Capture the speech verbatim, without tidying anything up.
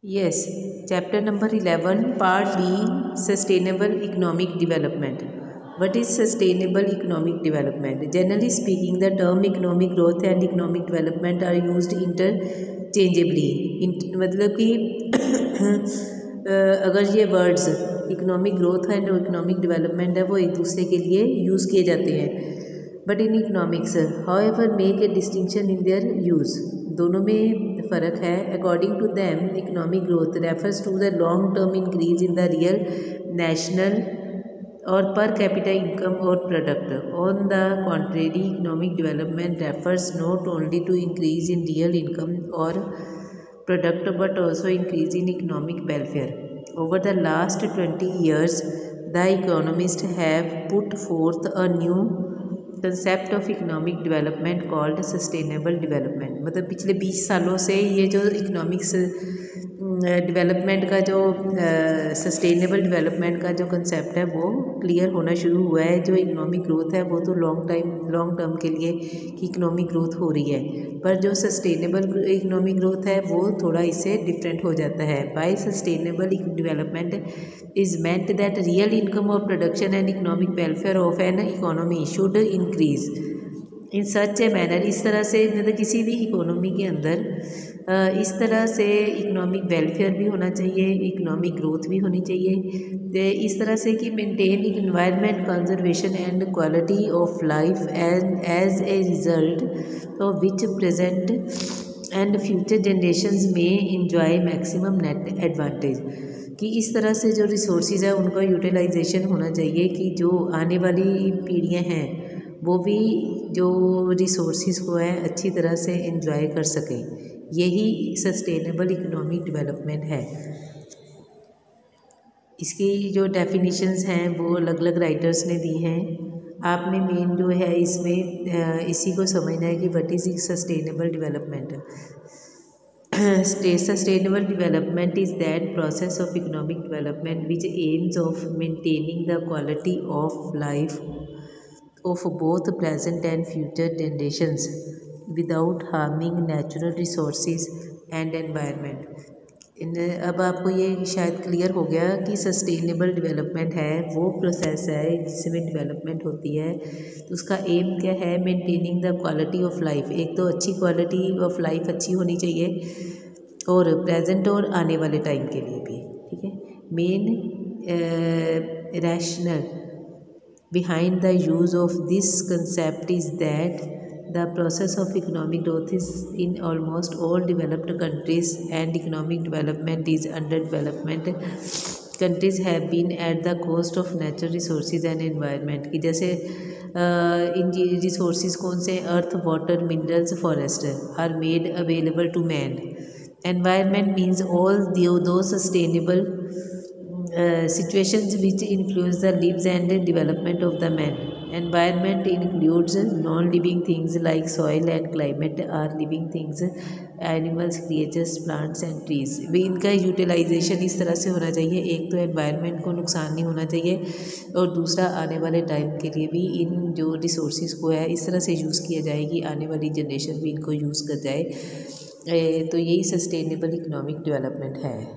Yes, chapter number eleven, part B, sustainable economic development. What is sustainable economic development? Generally speaking, the term economic growth and economic development are used interchangeably. Int- मतलब कि अगर ये words economic growth and economic development है वो एक दूसरे के लिए यूज़ किए जाते हैं, but in economics however make a distinction in their use, दोनों में फ़र्क है. According to them economic growth refers to the long term increase in the real national और पर कैपिटा इनकम और product. On the contrary economic development refers not only to increase in real income और product but also increase in economic welfare. Over the last twenty years, the economists have put forth a new concept of economic development called sustainable development. मतलब पिछले बीस सालों से ये जो economics development का जो सस्टेनेबल uh, डेवलपमेंट का जो कंसेप्ट है वो क्लियर होना शुरू हुआ है. जो इकोनॉमिक ग्रोथ है वो तो लॉन्ग टाइम लॉन्ग टर्म के लिए इकोनॉमिक ग्रोथ हो रही है, पर जो सस्टेनेबल इकोनॉमिक ग्रोथ है वो थोड़ा इससे डिफरेंट हो जाता है. By sustainable development is meant that real income और production and economic welfare of an economy should increase in such a manner. इस तरह से मतलब किसी भी इकोनॉमी के अंदर इस तरह से इकोनॉमिक वेलफेयर भी होना चाहिए, इकोनॉमिक ग्रोथ भी होनी चाहिए, इस तरह से कि maintain environment conservation and quality of life and as a result of which present and future generations may enjoy maximum net advantage. कि इस तरह से जो रिसोर्सेज है उनका यूटिलाइजेशन होना चाहिए कि जो आने वाली पीढ़ियाँ हैं वो भी जो रिसोर्सेज को है अच्छी तरह से एंजॉय कर सकें. यही सस्टेनेबल इकोनॉमिक डेवलपमेंट है. इसकी जो डेफिनेशंस हैं वो अलग अलग राइटर्स ने दी हैं. आपने मेन जो है इसमें इसी को समझना है कि what is sustainable development. Sustainable development is that process of economic development which aims of maintaining the quality of life of both present and future generations without harming natural resources and environment. इन अब आपको ये शायद clear हो गया कि sustainable development है वो प्रोसेस है जिसमें डेवलपमेंट होती है. तो उसका एम क्या है? Maintaining the quality of life. एक तो अच्छी क्वालिटी ऑफ लाइफ अच्छी होनी चाहिए और प्रेजेंट और आने वाले टाइम के लिए भी. ठीक है. Main rationale behind the use of this concept is that the process of economic growth is in almost all developed countries and economic development is under development countries have been at the cost of natural resources and environment. कि जैसे इन resources कौन से? Earth, water, minerals, forest are made available to man. Environment means all those sustainable Uh, situations which influence the lives and development of the man. Environment includes non-living things like soil and climate are living things, animals, creatures, plants and trees. भी इनका utilisation इस तरह से होना चाहिए. एक तो environment को नुकसान नहीं होना चाहिए और दूसरा आने वाले टाइम के लिए भी इन जो रिसोर्सेज को है इस तरह से यूज़ किया जाए कि आने वाली जनरेशन भी इनको यूज़ कर जाए. तो यही सस्टेनेबल इकोनॉमिक डेवलपमेंट है.